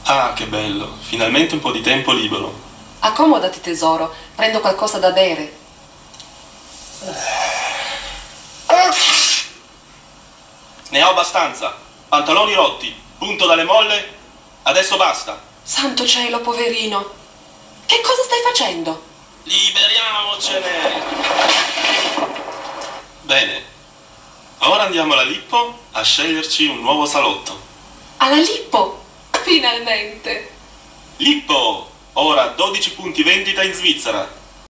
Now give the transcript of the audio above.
Ah, che bello. Finalmente un po' di tempo libero. Accomodati, tesoro. Prendo qualcosa da bere. Ne ho abbastanza. Pantaloni rotti, punto dalle molle. Adesso basta. Santo cielo, poverino. Che cosa stai facendo? Liberiamocene. Bene. Ora andiamo alla Lippo a sceglierci un nuovo salotto. Alla Lippo? Finalmente. Lippo! Ora 12 punti vendita in Svizzera.